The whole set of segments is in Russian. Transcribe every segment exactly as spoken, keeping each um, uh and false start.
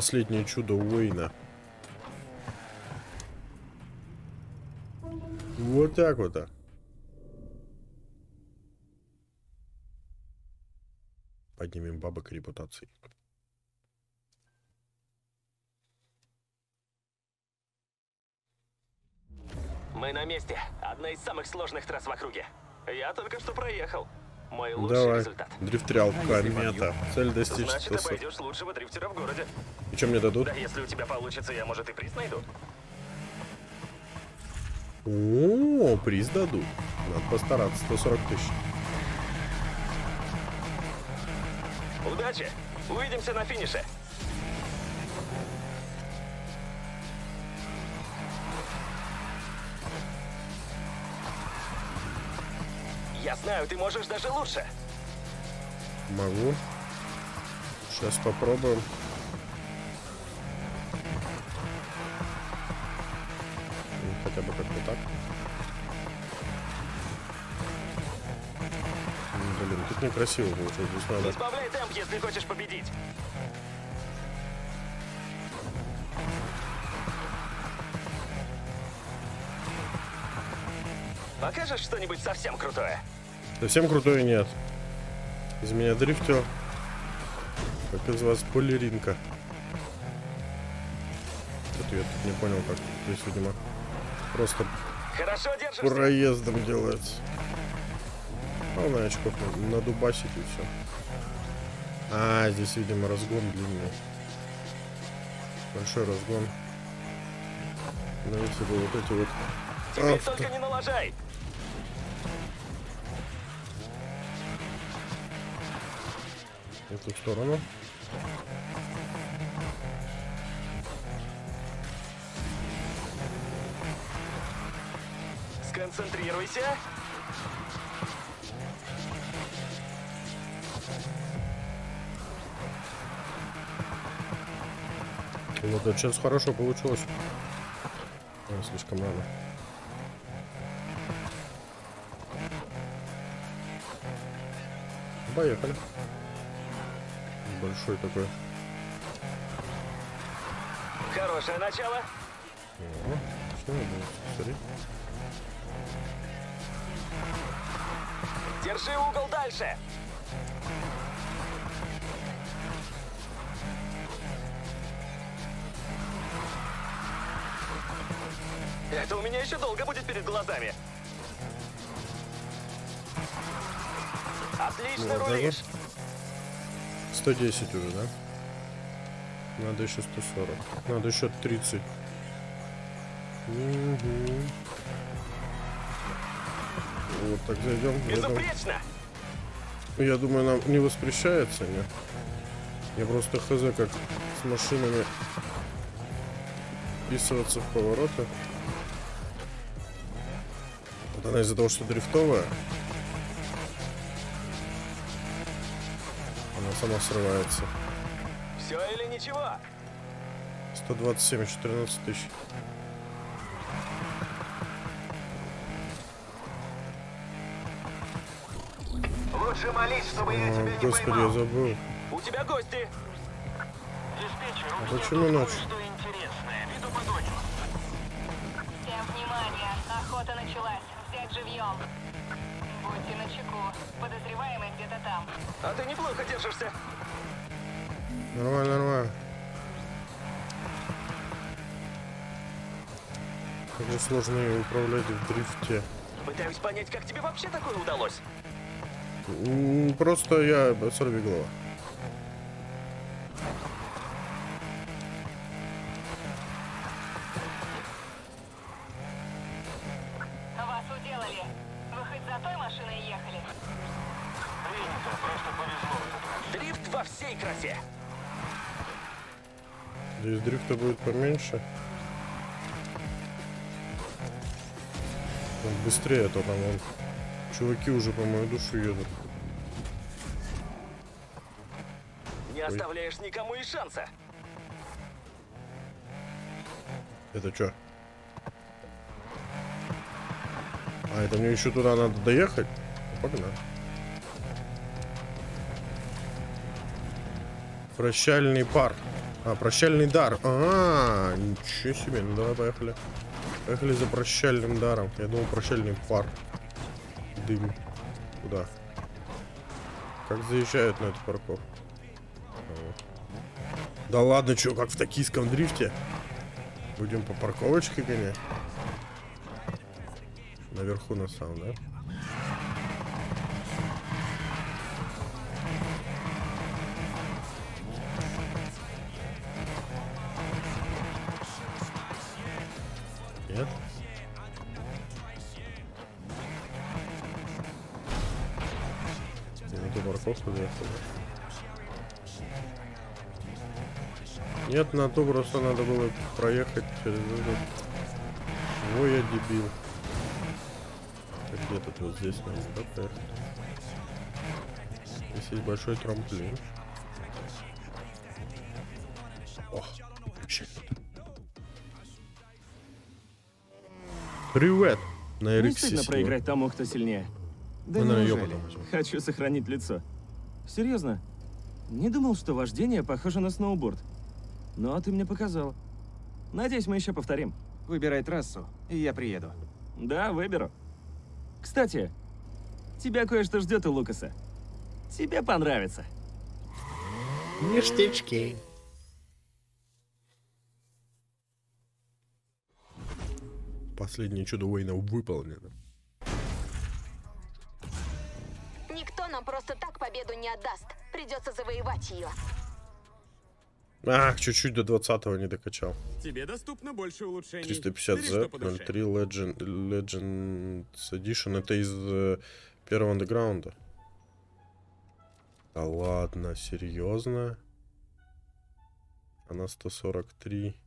Последнее чудо Уэйна. Вот так вот. -то. Поднимем бабок репутации. Мы на месте. Одна из самых сложных трасс в округе. Я только что проехал. Мой лучший Давай. результат. Дрифтрял комета. Цель достичь. Значит, ты пойдешь лучшего дрифтера в городе. И что мне дадут? Да, если у тебя получится, я, может, и приз найду. О, приз дадут. Надо постараться. сто сорок тысяч. Удачи! Увидимся на финише. Я знаю, ты можешь даже лучше. Могу. Сейчас попробуем. Хотя бы как-то так. Блин, тут некрасиво получилось. Здесь надо... Не сбавляй темп, если хочешь победить. Покажешь что-нибудь совсем крутое? Совсем крутое нет. Из меня дрифтер. Как из вас балеринка. Что-то я тут не понял, как здесь, видимо, просто Хорошо держишься. проездом делается. А на очков надубасить и все. А, здесь, видимо, разгон длинный. Большой разгон. Но если бы вот эти вот... Теперь авто... только не налажай. В эту сторону. Сконцентрируйся. Вот это сейчас хорошо получилось. Ой, слишком рано. Поехали. Большой такой. Хорошее начало. О, что надо? Смотри. Держи угол дальше. Это у меня еще долго будет перед глазами. Отлично Вот, рулишь. сто десять уже, да? Надо еще сто сорок. Надо еще тридцать. Угу. Вот так зайдем. Безупречно. Я думаю, нам не воспрещается, нет? Я просто хз, как с машинами вписываться в повороты. Вот она из-за того, что дрифтовая, она сама срывается. Все или ничего? сто двадцать семь, четырнадцать тысяч. Лучше молись, чтобы я тебя не Господи, поймал. я забыл. У тебя гости. А почему ночь? Всем внимание! Охота началась. Взять живьем. Будьте начеку. Подозреваемый где-то там. А ты неплохо держишься. Нормально, нормально. Как же сложно ее управлять в дрифте. Пытаюсь понять, как тебе вообще такое удалось. М, Просто я сорвиголова. Вас уделали. Вы хоть за той машиной ехали? Принято, просто повезло. Дрифт во всей красе. Здесь дрифта будет поменьше. Он быстрее, а то там вон чуваки уже по мою душу едут. Не оставляешь никому и шанса. Это что? А, это мне еще туда надо доехать? Ну, погнали. Прощальный пар. А, прощальный дар. А, ничего себе. Ну давай, поехали. Поехали за прощальным даром. Я думал, прощальный пар. Дым. Куда? Как заезжают на эту парковку? Да ладно, что, как в токийском дрифте? Будем по парковочке гонять? Наверху на самом, да? Нет? Я на ту парковку заехал, да? Нет, на ту просто надо было проехать через этот. Ой, я дебил. Так, где тут вот здесь надо, да, проехать? Здесь есть большой трамплин. Ох, вообще. Привет! На Не Эриксе стыдно сидел. проиграть тому, кто сильнее. Да Мы, наверное, её неужели? потом возьмем. Хочу сохранить лицо. Серьезно? Не думал, что вождение похоже на сноуборд. Но ты мне показал. Надеюсь, мы еще повторим. Выбирай трассу, и я приеду. Да, выберу. Кстати, тебя кое-что ждет у Лукаса. Тебе понравится. Ништячки. Последнее чудо Уэйна выполнено. Никто нам просто так победу не отдаст. Придется завоевать ее. Ах, чуть-чуть до двадцатого не докачал. Тебе доступно больше улучшений. триста пятьдесят Бери, зет, что по душе. ноль три Legend, Legends Edition. Это из э, первого андеграунда. Да ладно, серьезно? Она сто сорок три.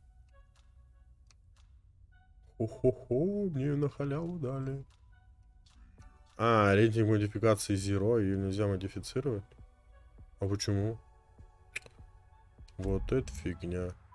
Хо-хо-хо, мне на халяву дали. А, рейтинг модификации Zero, ее нельзя модифицировать? А почему? Вот это фигня.